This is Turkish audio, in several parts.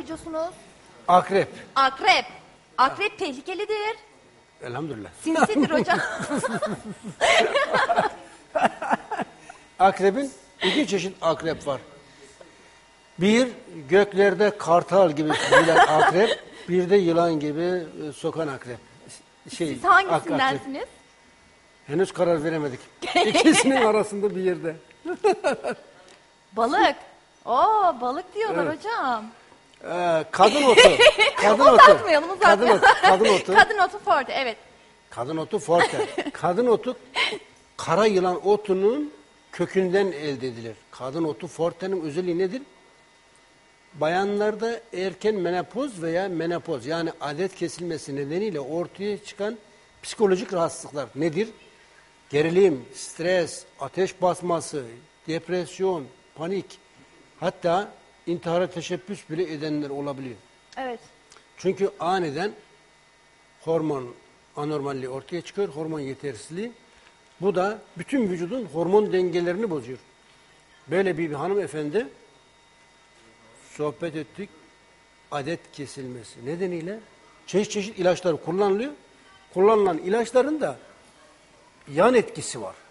burcusunuz? Akrep. Akrep. Akrep tehlikelidir. Elhamdülillah. Sinsidir hocam. Akrebin iki çeşit akrep var. Bir göklerde kartal gibi süzülen akrep, bir de yılan gibi sokan akrep. Siz hangisindensiniz? Henüz karar veremedik. İkisinin arasında bir yerde. Balık. Oo, balık diyorlar Evet. hocam. Kadın otu. Kadın otu. Uzatmayalım, Kadın uzatmayalım. otu. Kadın otu. Kadın otu forte, evet. Kadın otu forte. Kadın otu kara yılan otunun kökünden elde edilir. Kadın otu fortenin özelliği nedir? Bayanlarda erken menopoz veya menopoz yani adet kesilmesi nedeniyle ortaya çıkan psikolojik rahatsızlıklar nedir? Gerilim, stres, ateş basması, depresyon, panik, hatta intihara teşebbüs bile edenler olabiliyor. Evet. Çünkü aniden hormon anormalliği ortaya çıkıyor, hormon yetersizliği. Bu da bütün vücudun hormon dengelerini bozuyor. Böyle bir hanımefendi sohbet ettik, adet kesilmesi nedeniyle çeşit çeşit ilaçlar kullanılıyor. Kullanılan ilaçların da yan etkisi var.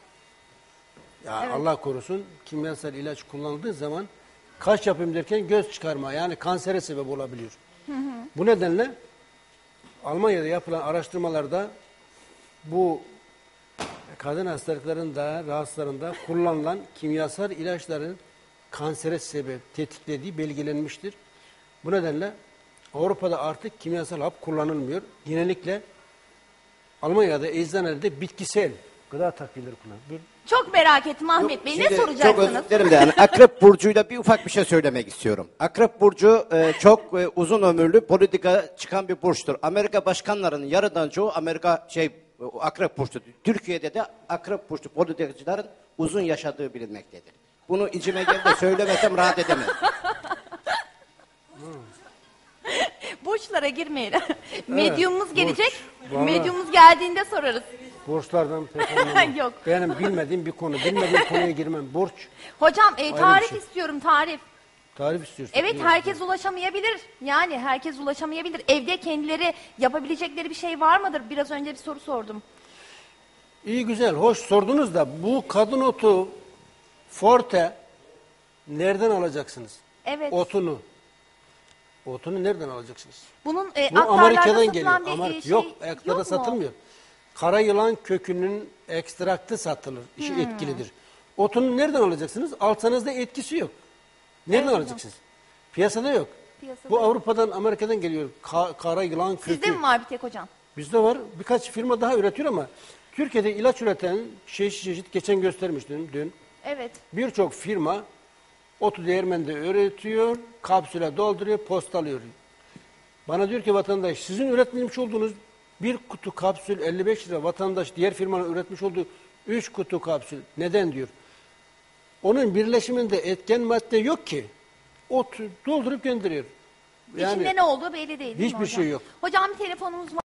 Ya Evet. Allah korusun kimyasal ilaç kullanıldığı zaman kaş yapayım derken göz çıkarma yani kansere sebep olabiliyor. Bu nedenle Almanya'da yapılan araştırmalarda bu kadın hastalıklarında, rahatsızlarında kullanılan kimyasal ilaçların kansere sebep tetiklediği belgelenmiştir. Bu nedenle Avrupa'da artık kimyasal hap kullanılmıyor. Genellikle Almanya'da eczanelerde bitkisel gıda takviyeleri kullanılıyor. Çok merak ettim Ahmet Bey. Ne Şimdi soracaksınız? Çok özür dilerim de yani Akrep Burcu'yla bir ufak bir şey söylemek istiyorum. Akrep Burcu çok uzun ömürlü politika çıkan bir burçtur. Amerika başkanlarının yarıdan çoğu Akrep Burcu. Türkiye'de de Akrep Burcu politikacıların uzun yaşadığı bilinmektedir. Bunu içime geldi de söylemesem rahat edemem. Burçlara girmeyelim. Medyumumuz gelecek. Vallahi. Medyumumuz geldiğinde sorarız. Borçlardan pek anlamam. Yok. Benim bilmediğim bir konu. Bilmediğim konuya girmem. Borç. Hocam tarif şey. istiyorum, tarif. Tarif istiyorsun. Evet, İyi. herkes ulaşamayabilir. Yani herkes ulaşamayabilir. Evde kendileri yapabilecekleri bir şey var mıdır? Biraz önce bir soru sordum. İyi güzel. Hoş sordunuz da bu kadın otu forte nereden alacaksınız? Evet. Otunu. Otunu nereden alacaksınız? Bunun Bu aktarlarda Amerika'dan geliyor. satılan bir şey Yok, ayaklarda mu? satılmıyor. Kara yılan kökünün ekstraktı satılır. İşi etkilidir. Otunu nereden alacaksınız? Alsanızda etkisi yok. Nereden Evet, alacaksınız? Piyasada yok. Piyasada Bu yok. Avrupa'dan, Amerika'dan geliyor. Kara yılan kökü. Sizde mi var bir tek hocam? Bizde var. Birkaç firma daha üretiyor ama Türkiye'de ilaç üreten çeşit geçen göstermiştim dün. Evet. Birçok firma otu değirmende üretiyor, kapsüle dolduruyor, postalıyor. Bana diyor ki vatandaş sizin üretmiş olduğunuz bir kutu kapsül 55 lira, vatandaş diğer firmanın üretmiş olduğu 3 kutu kapsül neden diyor. Onun birleşiminde etken madde yok ki. Otu doldurup gönderiyor. İçinde ne olduğu belli değil mi hiçbir hocam? şey yok. Hocam bir telefonumuz var.